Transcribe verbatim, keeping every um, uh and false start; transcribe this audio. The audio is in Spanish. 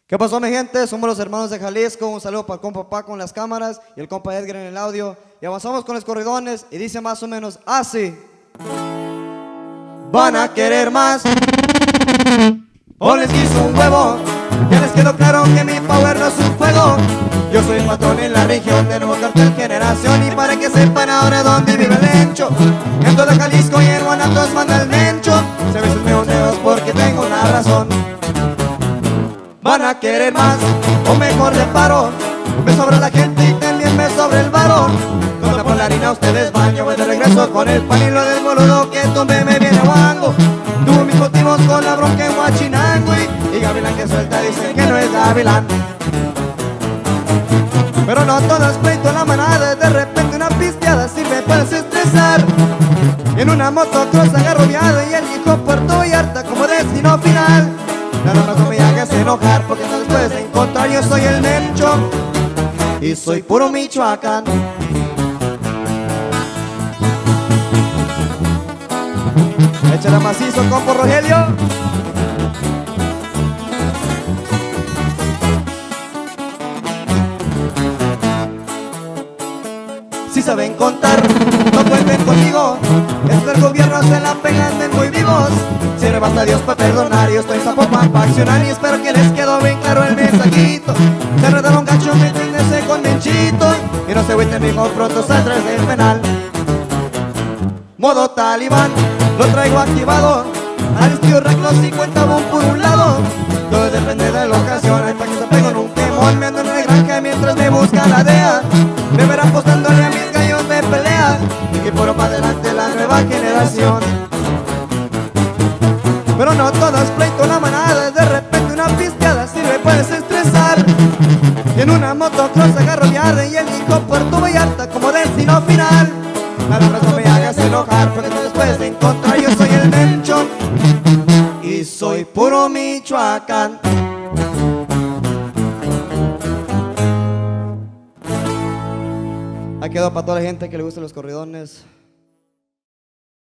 ¿Qué pasó, mi gente? Somos los hermanos de Jalisco. Un saludo para el compa Paco en las cámaras y el compa Edgar en el audio. Y avanzamos con los corridones y dice más o menos así: van a querer más o les quiso un huevo. Ya les quedó claro que mi power no es un juego. Yo soy el patrón en la región de Nuevo Cartel Generación. Y para que sepan ahora dónde vive el Mencho, en todo Jalisco y en Guanatos manda el Mencho. Se ve sus meos dedos porque tengo una razón. Van a querer más o mejor de paro. Me sobra la gente y también me sobra el varón. Con la polarina ustedes van, yo voy de regreso con el pan y lo del boludo que tomé me viene guango. Tuvo mis motivos con la bronca en Huachinango y, y Gavilán que suelta dice que no es Gavilán. Pero no todo es pleito en la manada, de repente una pisteada sirve para desestresar. Y en una motocross agarroneada y el hijo Puerto Vallarta como destino final. Nada más no me hagas enojar porque no después de encontrar yo soy el Mencho y soy puro Michoacán. Échale macizo, compo Rogelio. Si saben contar, no cuenten conmigo. Esto del gobierno se la pegan de muy vivos. Sirve basta Dios para perdonar. Yo estoy Zapopan para accionar y espero que les quedó bien claro el mensajito. Se redaron gacho, métense con Menchito y no se agüiten, mijo, pronto saldrás del penal. Modo talibán, lo traigo activado. Al estilo reclo cincuenta boom por un lado. Todo depende de la ocasión. Hay pa' que se pego en un quemón. Me ando en una granja mientras me busca la D E A. Me verán apostándole a mis gallos de pelea y que por para adelante la nueva generación. Pero no todo es pleito la manada. De repente una pisteada sirve para desestresar. Y en una motocross agarroneada y el hijo Puerto Vallarta como destino final. Nada más no me hagas enojar porque después de encontrar yo soy el Mencho y soy puro Michoacán. Ahí quedó para toda la gente que le gustan los corridones.